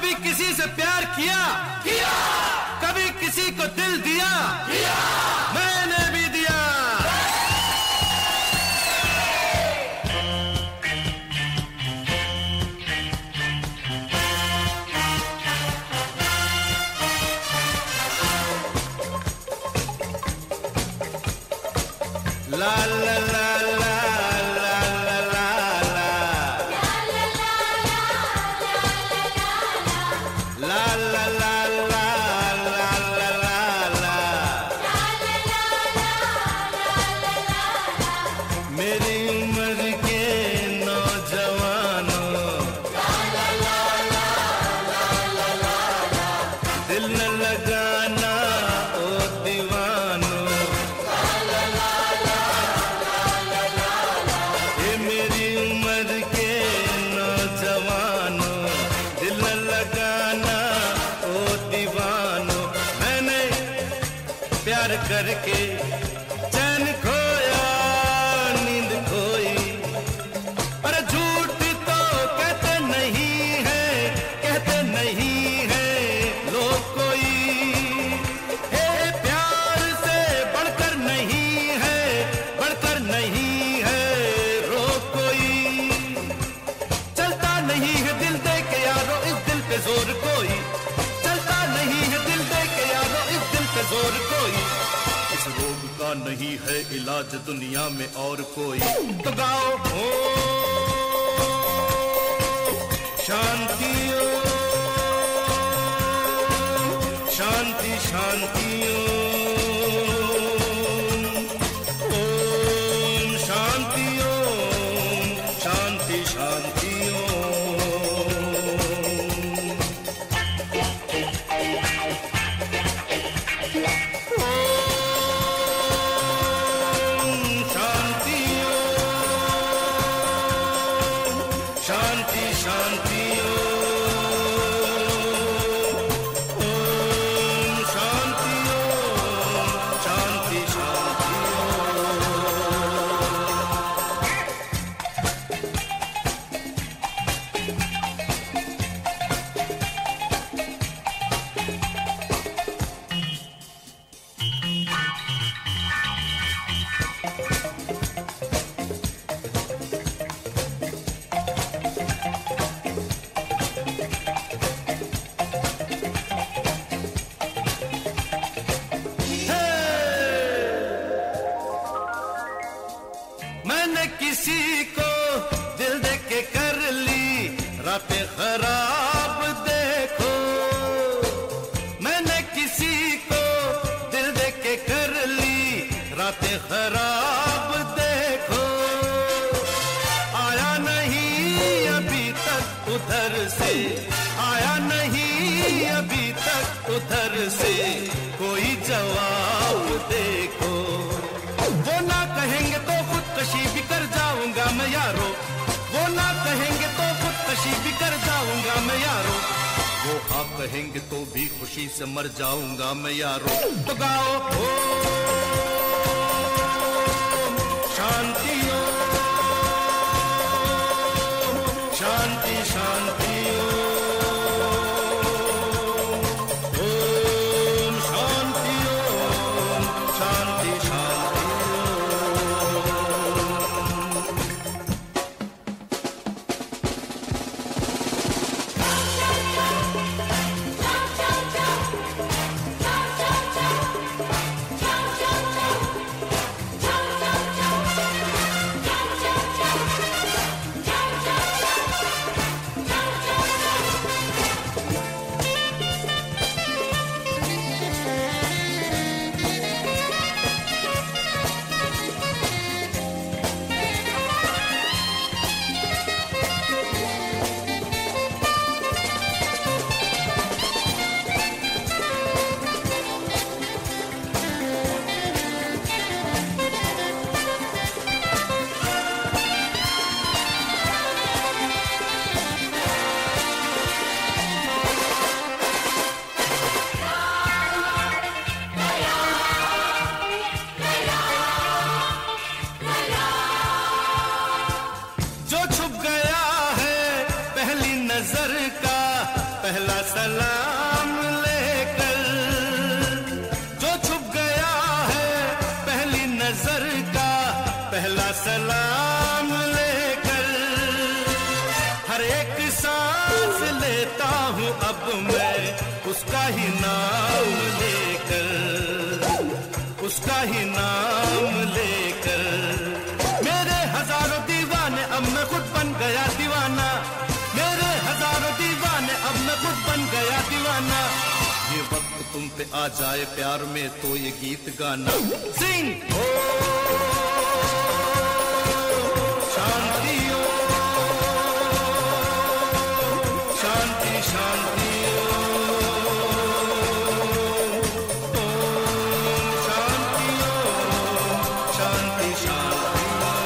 कभी किसी से प्यार किया? किया। कभी किसी को दिल दिया? दिया। मैंने भी दिया। ला ला ला ला मेरी उम्र के नौजवानों, दिल न लगाना ओ दीवानों, ये मेरी उम्र के नौजवानों, दिल न लगाना ओ दीवानों। मैंने प्यार करके चैन खोया, नींद खोई, पर झूठ तो कहते नहीं है, कहते नहीं है लोग कोई। हे प्यार से बढ़कर नहीं है, बढ़कर नहीं है रोग कोई। चलता नहीं है दिल दे के यारो इस दिल पे जोर कोई, चलता नहीं है दिल दे के यारो इस दिल पे जोर कोई। इस रोग का नहीं है इलाज दुनिया में और कोई। तो गाओ ओ शांति ओ शांति शांति ओम शांति ओम शांति शांति शांति शांति ओम शांति ओम शांति शांति मैंने किसी को दिल दे के कर ली रातें खराब देखो। मैंने किसी को दिल दे के कर ली रातें खराब देखो। आया नहीं अभी तक उधर से, आया नहीं अभी तक उधर से कोई जवाब देखो। वो ना कहेंगे तो खुदकशी भी कर जाऊंगा मैं यारो, वो ना कहेंगे तो खुदकशी भी कर जाऊंगा मैं यारो। वो हाँ कहेंगे तो भी खुशी से मर जाऊंगा मैं यारो। तो गाओ ओ शांति ओ शांति शांति ओम शांति ओम शांति शांति। सलाम लेकर, जो छुप गया है पहली नजर का पहला सलाम लेकर। हर एक सांस लेता हूँ अब मैं उसका ही नाम लेकर, उसका ही नाम लेकर। मेरे हजारों दीवाने अब मैं खुद बन गया दीवाना, मेरे हजारों दीवाने अब मैं खुद बन गया दीवाना। ये वक्त तुम पे आ जाए प्यार में तो ये गीत गाना। सिंग ओ शांति ओ शांति शांति ओ शांति ओ शांति शांति।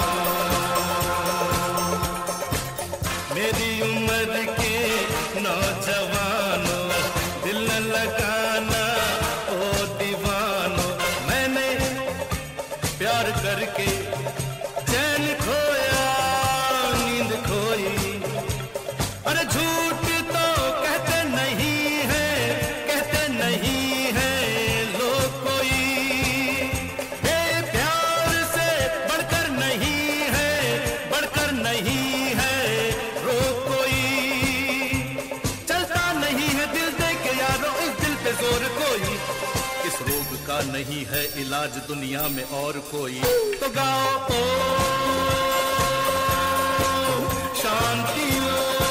मेरी उम्र के नौजवानों दिल न लगाना ओ दीवानों, मैंने प्यार करके चैन खोया नींद खोई। अरे झूठ तो कहते नहीं है, कहते नहीं है लोग कोई, ये प्यार से बढ़कर नहीं है, बढ़कर नहीं है रोग कोई। चलता नहीं है दिल दे के यारो इस दिल पे जोर कोई, इस रोग का नहीं है इलाज दुनिया में और कोई। तो गाओ ओ शांति ओ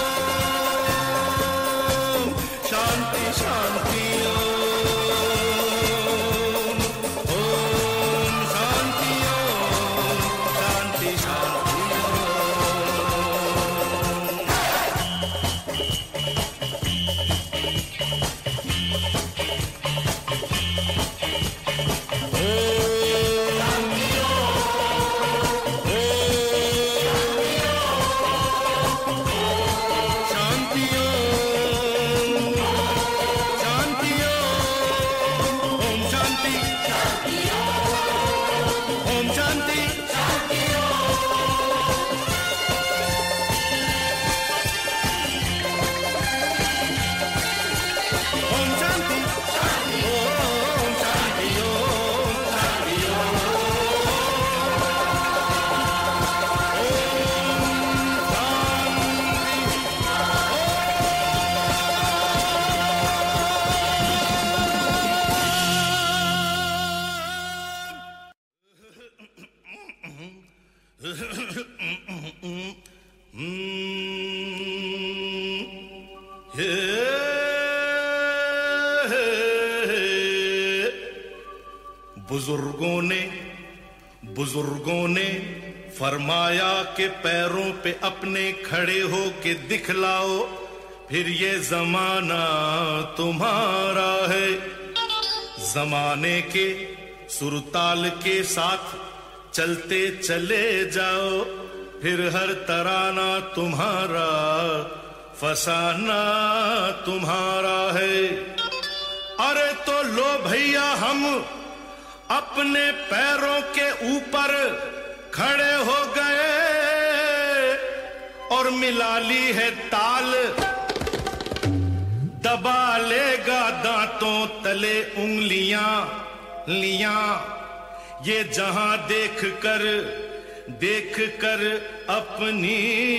शांति शांति ओम शांति ओम शांति शांति बुजुर्गों ने फरमाया कि पैरों पे अपने खड़े हो के दिखलाओ, फिर ये जमाना तुम्हारा है। जमाने के सुरताल के साथ चलते चले जाओ, फिर हर तराना तुम्हारा, फसाना तुम्हारा है। अरे तो लो भैया हम अपने पैरों के ऊपर खड़े हो गए और मिला ली है ताल, दबा लेगा दांतों तले उंगलियां लियां। ये जहां देख कर अपनी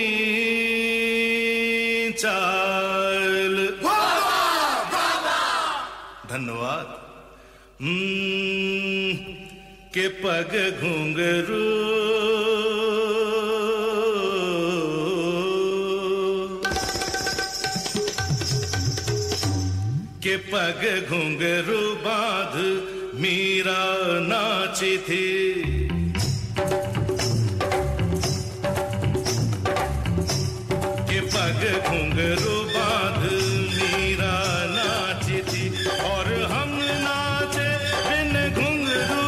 चाल। धन्यवाद। के पग घुंघरू के पग घुंघरू बांध मीरा नाची थी। के पग घुंघरू बांध मीरा नाची थी और हम नाचे बिन घुंघरू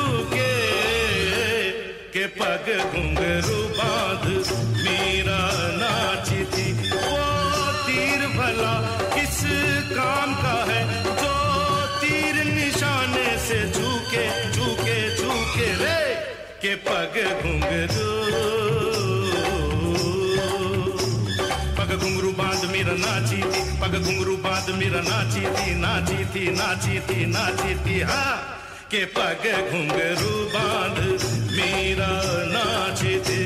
के पग घुंघरू बांध मीरा नाची थी। वो तीर भला किस काम का है जो तीर निशाने से झुके झुके झुके रे। के पग घुंघरू बांध मीरा नाची थी, पग घुंघरू बांध मीरा नाची थी नाची थी नाची थी नाची थी हाँ के पग घुंघरू बांध मीरा नाची थी।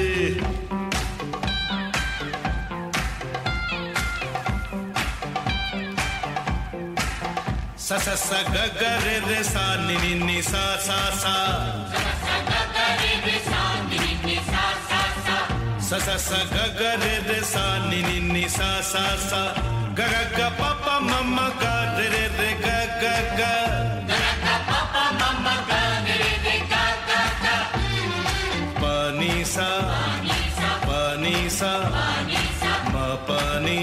सा सा सा ग ग रे रे सा नि नि नि सा सा सा सा सा सा ग ग रे रे सा नि नि नि सा सा सा ग ग ग प प म म ग रे रे रे ग ग ग ग ग प प म म ग रे रे रे ग ग ग प नि सा म प नि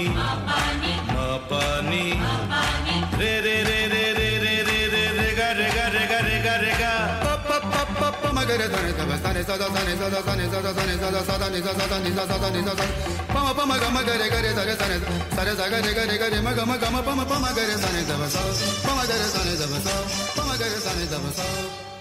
रे रे रे रे रे रे रे रे रे ग रे ग रे ग रे ग रे ग प प प प प म ग रे ध रे ध सा रे सा दा सा रे सा दा सा रे सा दा सा रे सा दा सा दा नि सा सा दा नि सा सा दा नि सा सा प म प म ग म ग रे ग रे ध रे सा रे सा ग रे ग रे ग रे म ग म ग म प म प म ग रे सा रे ध ब सा प म ग रे सा रे ध ब सा प म ग रे सा रे ध ब सा।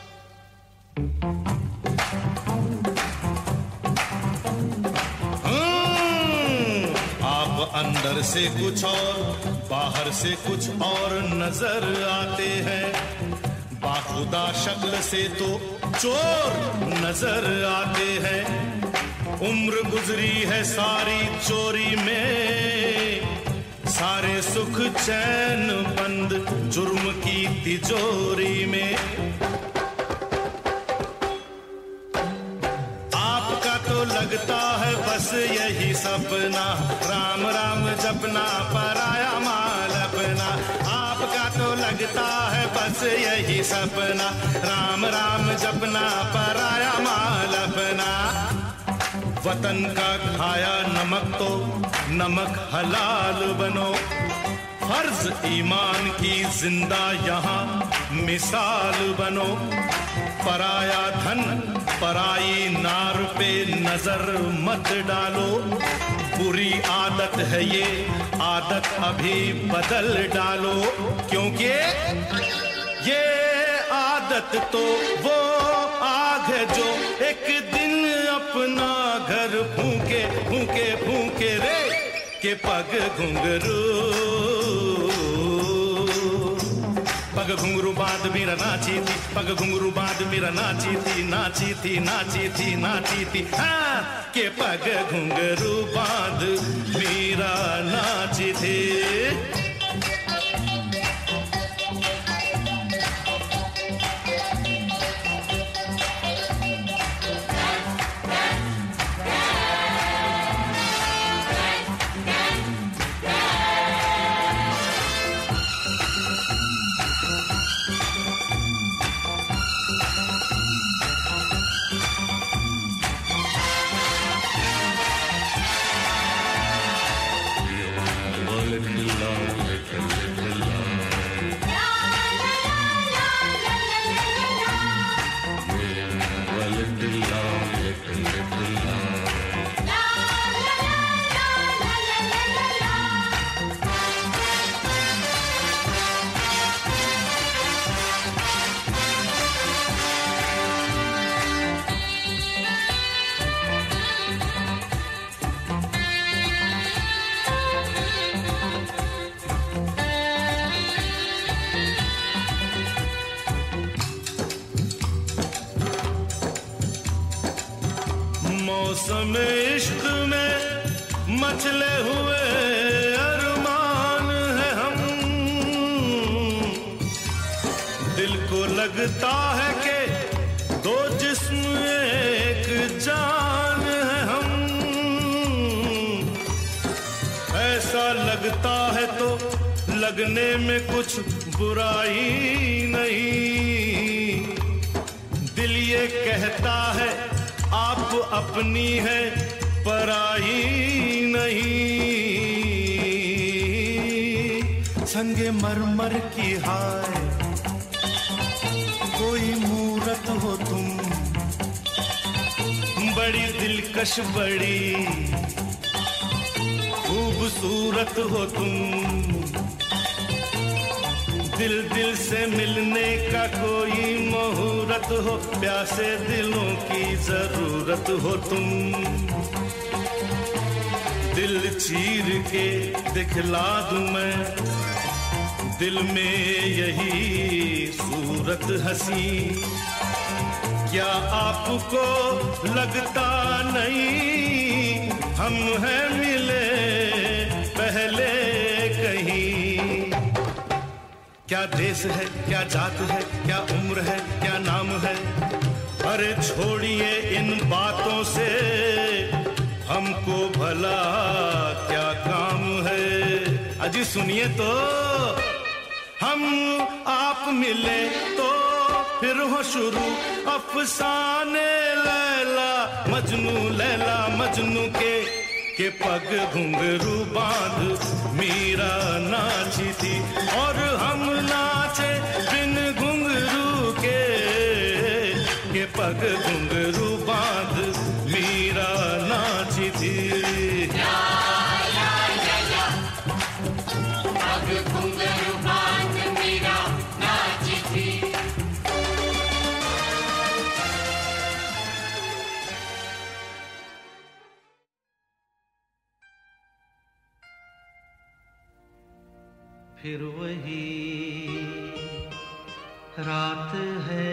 अंदर से कुछ और बाहर से कुछ और नजर आते हैं, बाखुदा शक्ल से तो चोर नजर आते हैं। उम्र गुजरी है सारी चोरी में, सारे सुख चैन बंद जुर्म की तिजोरी में। आपका तो लगता है बस यही सपना, राम राम जपना पराया माल अपना। आपका तो लगता है बस यही सपना, राम राम जपना पराया माल अपना। वतन का खाया नमक तो नमक हलाल बनो, फर्ज ईमान की जिंदा यहाँ मिसाल बनो। पराया धन पराई नार पे नजर मत डालो, बुरी आदत है ये आदत अभी बदल डालो। क्योंकि ये आदत तो वो आग है जो एक दिन अपना घर फूके फूके फूके रे के पग घुंघरू। पग घुंघरू बांध मीरा नाची थी, पग घुंघरू बांध मीरा नाची थी नाची थी नाची थी नाची थी हाँ के पग घुंघरू बांध मीरा नाची थी। मौसम इश्क में मचले हुए अरमान है हम, दिल को लगता है कि दो जिस्म एक जान है हम। ऐसा लगता है तो लगने में कुछ बुराई नहीं, दिल ये कहता है आप अपनी है पराई नहीं। संगे मरमर की हाय कोई मूरत हो तुम, बड़ी दिलकश बड़ी खूबसूरत हो तुम। दिल दिल से मिलने का कोई मुहूर्त हो, प्यासे दिलों की जरूरत हो तुम। दिल चीर के दिखला दूं मैं, दिल में यही सूरत हंसी। क्या आपको लगता नहीं हम हैं मिले पहले कहीं? क्या देश है, क्या जात है, क्या उम्र है, क्या नाम है, अरे छोड़िए इन बातों से, हमको भला क्या काम है। अजी सुनिए तो, हम आप मिले तो फिर हो शुरू अफसाने लैला मजनू के पग घुंघरू बांध मीरा नाची थी, और हम नाचे बिन घुंघरू के पग घुंघरू बांध मीरा नाची थी। या, पग घुंघरू बांध मीरा नाची थी। फिर वही रात है,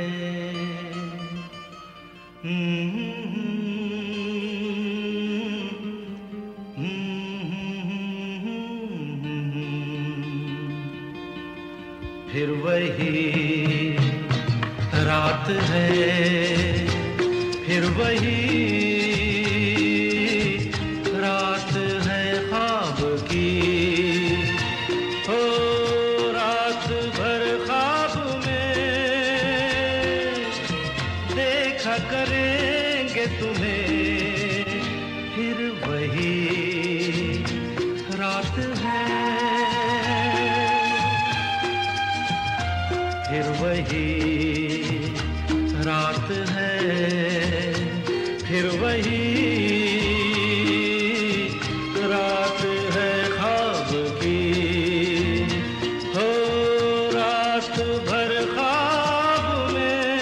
फिर वही रात है, फिर वही रात है ख्वाब की। हो रात भर ख्वाब में देखा करेंगे तुम्हें, फिर वही रात है, फिर वही रात है, फिर वही रात है ख्वाब की। हो रात भर ख्वाब में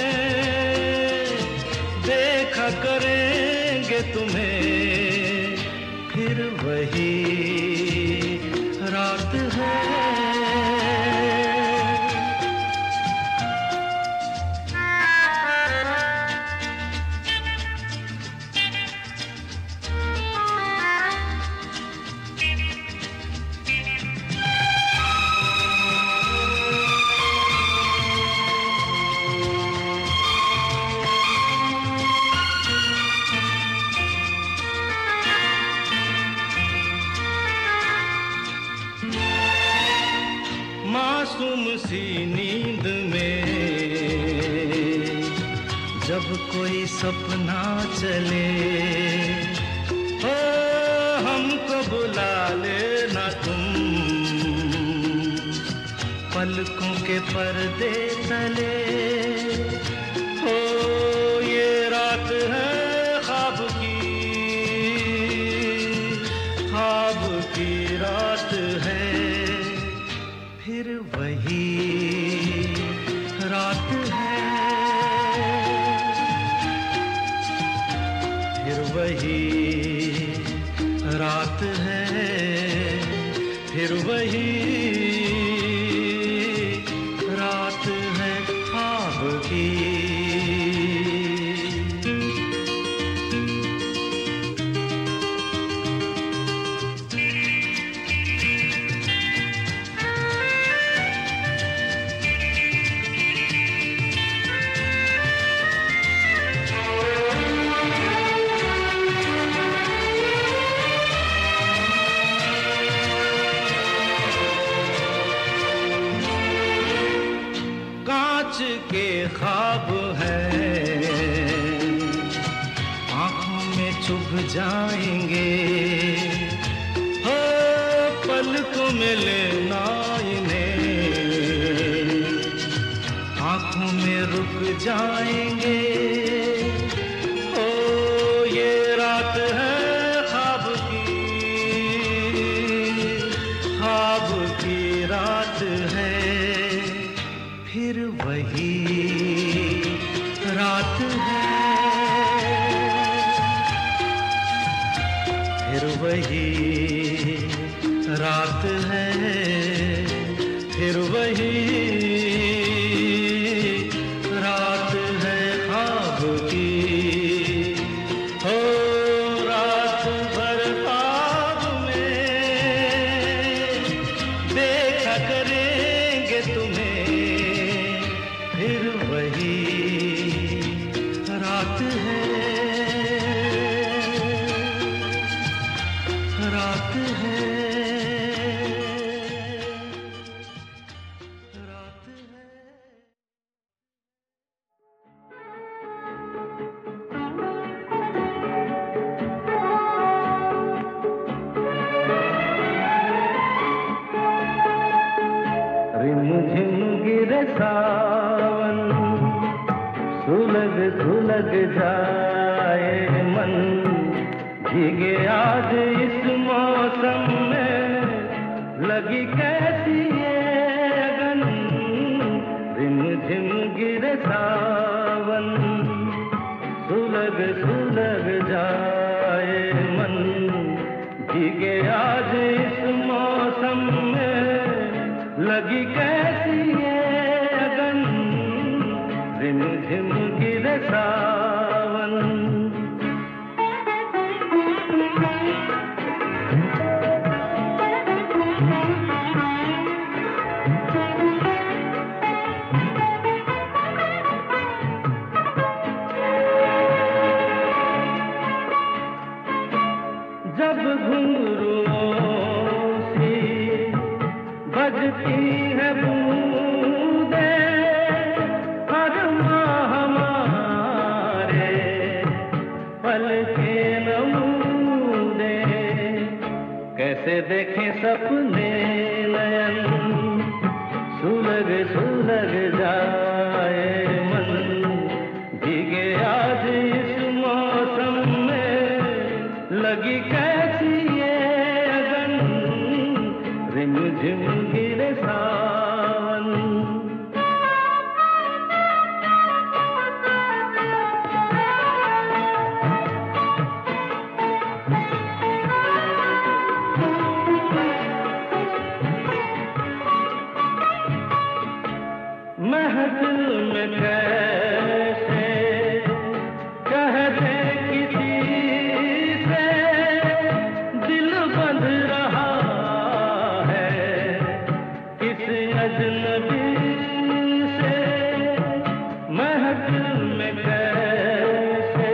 देखा करेंगे तुम्हें, फिर वही रात है। मासूम सी नींद में जब कोई सपना चले, हो हमको बुला लेना तुम पलकों के पर्दे तले। हो ये रात है ख्वाब की रात है, फिर वही रात है, फिर वही रात है, फिर वही रात है ख्वाब की। के ख्वाब है आंखों में चुभ जाएंगे, हो पलकों में लेना इन्हें आंखों में रुक जाएंगे। हो ये रात है ख्वाब की रात है, फिर वही रात है, फिर वही रात है फिर वही रात है ख्वाब की, हो रात भर ख्वाब में देखा करेंगे तुम्हें, फिर वही रात है रात है। रिमझिम गिरे सावन, सुलग सुलग जाए मन, भीगे आज इस मौसम में लगी कैसी ये अगन। रिमझिम गिरे सावन, सुलग सुलग जाए मन, भीगे आज इस मौसम में लगी कैसी ये अगन। रिमझिम गिरे सावन, जब घुंघरुओं सी बजती है बूंदे, हर माह हमारे पल के नमूने, कैसे देखें सपने नयन, सुलग सुलग जाए मन, भीगे आज इस मौसम में लगी कैसी ये अगन। रिमझिम गिरे सावन, महफिल में कैसे कहते किसी से दिल बंध रहा है, किस अजनबी से। महफिल में कैसे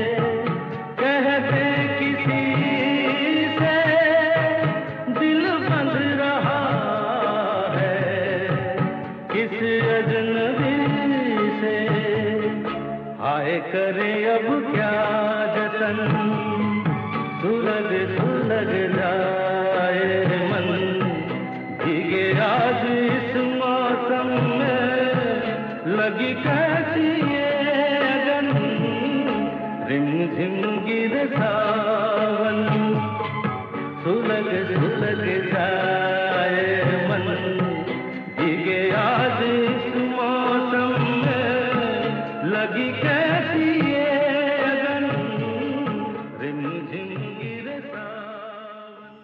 कहते किसी से दिल बंध रहा है, किस अजनबी से। हाय करे अब क्या जतन, सुलग सुलग जाए मन, भीगे आज इस मौसम में लगी कैसी ये अगन। रिमझिम गिरे सावन, सुलग सुलग जाए मन, भीगे आज इस मौसम में लगी कैसी ये अगन। रिमझिम गिरे सावन।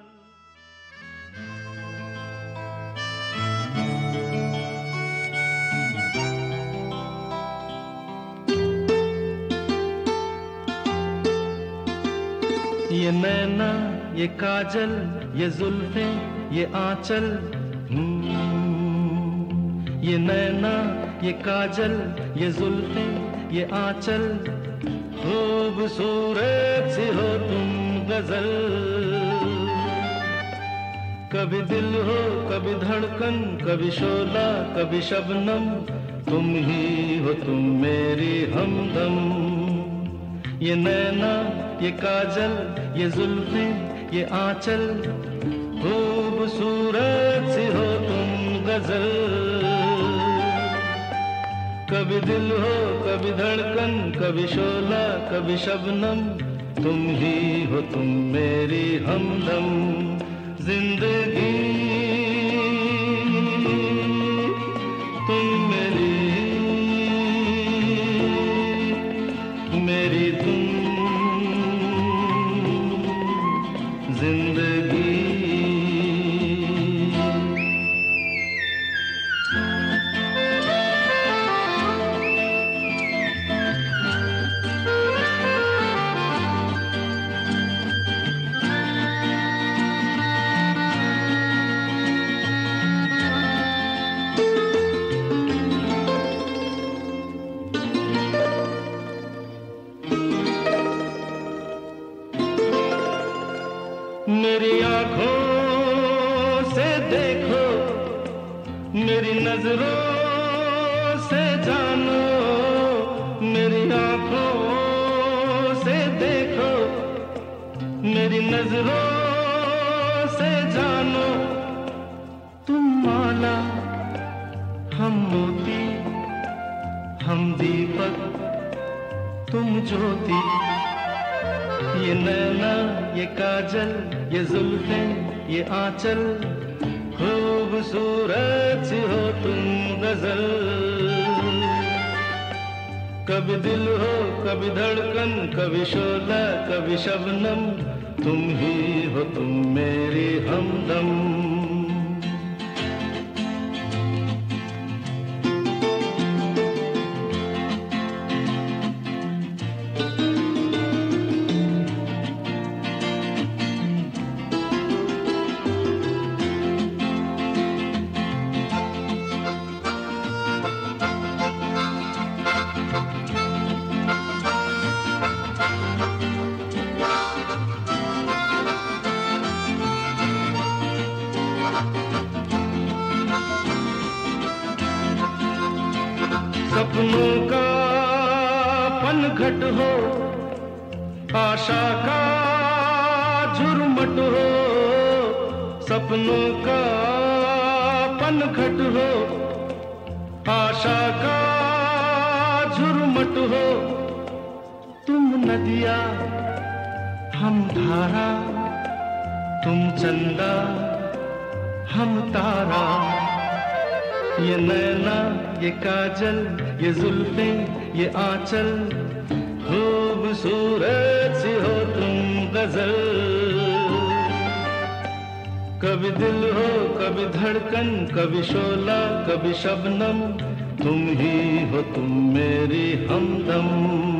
ये नैना ये काजल ये जुल्फें ये आंचल, ये नैना ये काजल ये जुल्फें ये आंचल, खूबसूरत सी हो तुम गजल। कभी दिल हो कभी धड़कन, कभी शोला कभी शबनम, तुम ही हो तुम मेरी हमदम। ये नैना ये काजल ये जुल्फें ये आंचल, खूबसूरत सी हो तुम गजल। कभी दिल हो कभी धड़कन, कभी शोला कभी शबनम, तुम ही हो तुम मेरी हमदम। जिंदगी तुम मेरी, मेरी तुम, जिंदगी मेरी नजरों से जानो, मेरी आंखों से देखो, मेरी नजरों से जानो। तुम माला, हम मोती, हम दीपक, तुम ज्योति। ये नैना, ये काजल, ये जुल्फें, ये आंचल, खूबसूरत सी हो तुम गजल। कभी दिल हो, कभी धड़कन, कभी शोला, कभी शबनम, तुम ही हो तुम मेरी हमदम। सपनों का पनघट हो, आशा का झुरमुट हो। सपनों का पनघट हो, आशा का झुरमुट हो। तुम नदिया, हम धारा, तुम चंदा, हम तारा। ये नैना, ये काजल, ये जुल्फें, ये आंचल, खूबसूरत सी हो तुम गजल। कभी दिल हो, कभी धड़कन, कभी शोला, कभी शबनम, तुम ही हो तुम मेरी हमदम।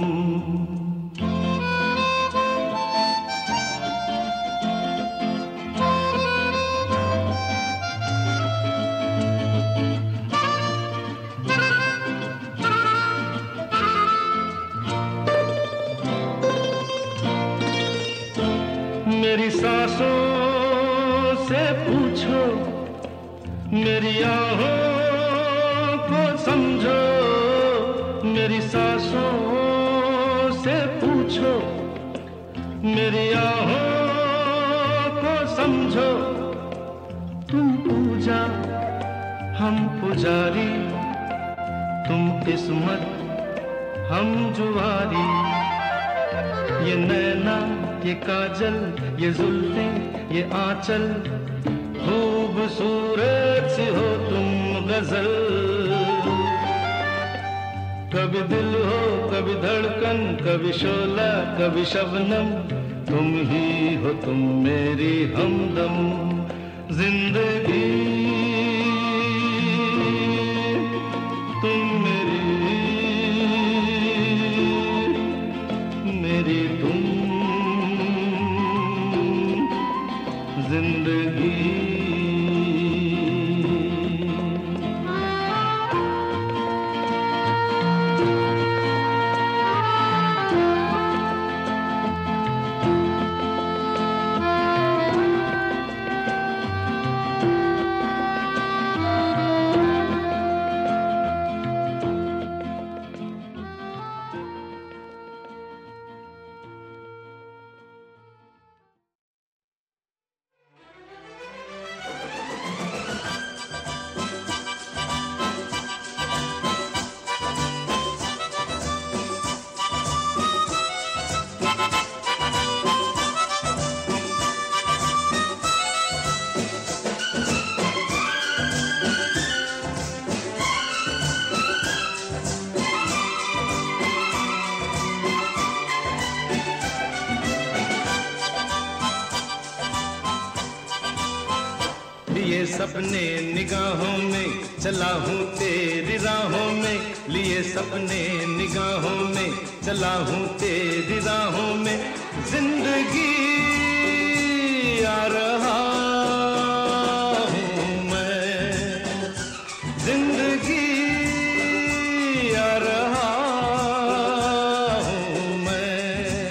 मेरी सांसों से पूछो, मेरी आहों को समझो। मेरी सांसों से पूछो, मेरी आहों को समझो। तुम पूजा, हम पुजारी, तुम किस्मत, हम जुआरी। ये नैना, ये काजल, ये जुल्फें, ये आंचल, खूबसूरत सी हो तुम गजल। कभी दिल हो, कभी धड़कन, कभी शोला, कभी शबनम, तुम ही हो तुम मेरी हमदम। जिंदगी तुम मेरी तुम जिंदगी। लिए सपने निगाहों में, चला हूँ तेरी राहों में। लिए सपने निगाहों में, चला हूँ तेरी राहों में। जिंदगी आ रहा हूँ मैं, जिंदगी आ रहा हूँ मैं।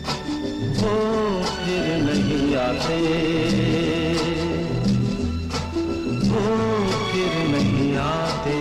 वो फिर नहीं आते, वो फिर नहीं आते।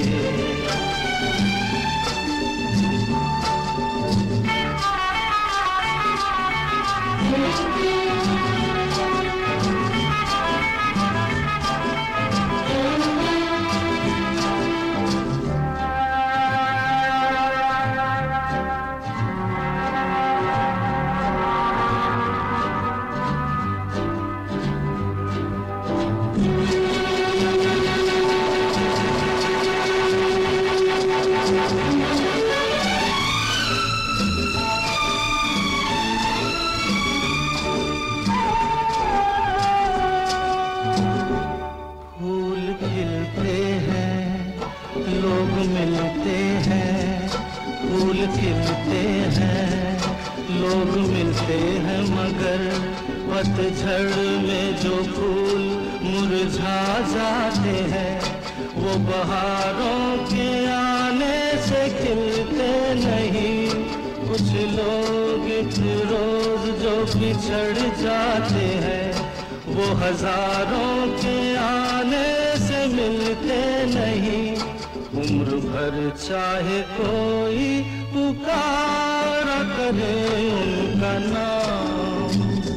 मिलते हैं, फूल खिलते हैं, लोग मिलते हैं, मगर पतझड़ में जो फूल मुरझा जाते हैं वो बहारों के आने से खिलते नहीं। कुछ लोग एक रोज जो बिछड़ जाते हैं वो हजारों के आने से मिलते नहीं। उम्र भर चाहे कोई पुकारा करे उनका नाम,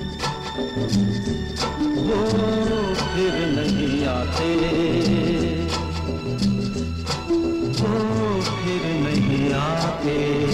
वो फिर नहीं आते, वो फिर नहीं आते।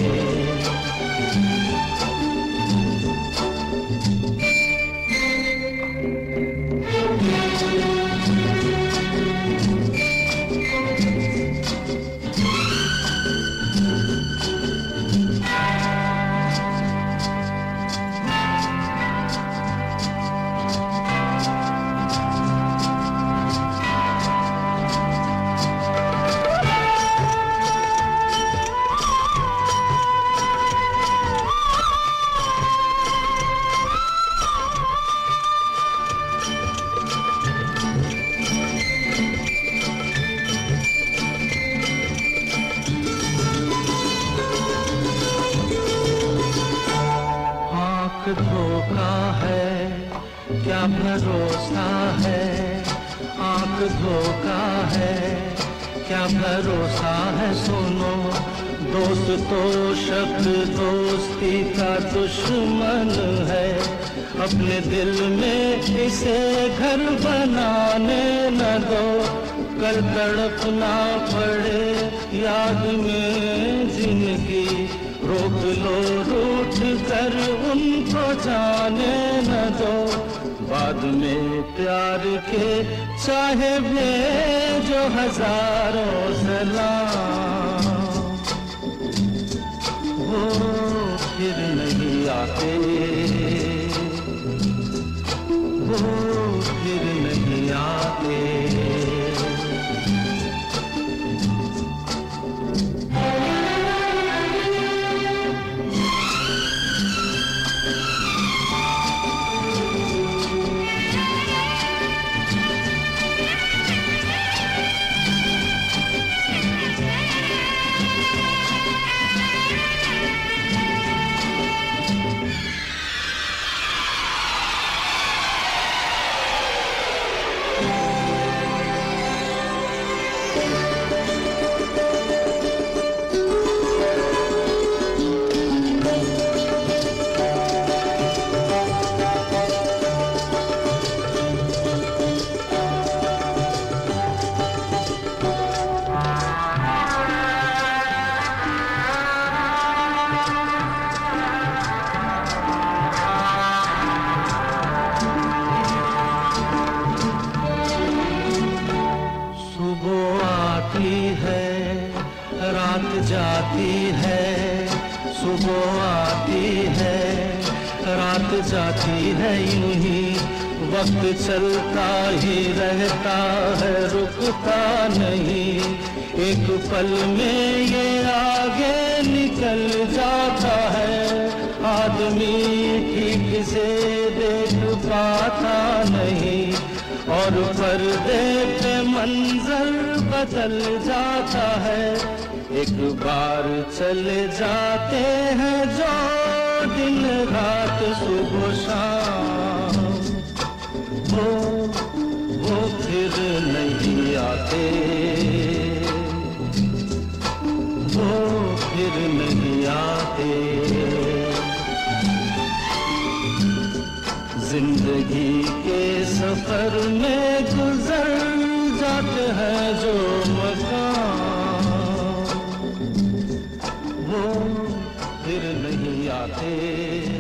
धोखा है क्या भरोसा है, आंख धोखा है क्या भरोसा है। सुनो दोस्त तो शब्द दोस्ती का दुश्मन है, अपने दिल में इसे घर बनाने न दो। कल तड़पना पड़े याद में जिंदगी, रोक लो रूठ कर उनको जाने न दो। बाद में प्यार के चाहे भेजो हजारों सलाम, वो फिर नहीं आते, वो फिर नहीं आते। रात जाती है, सुबह आती है, रात जाती है, यूं ही वक्त चलता ही रहता है, रुकता नहीं। एक पल में ये आगे निकल जाता है, आदमी ठीक से देख पाता नहीं, और पर्दे पे मंजर बदल जाता है। एक बार चले जाते हैं जो दिन रात सुबह शाम, वो फिर नहीं आते, वो फिर नहीं आते। जिंदगी के सफर में गुजर जाते हैं जो मकाम, वो फिर नहीं आते।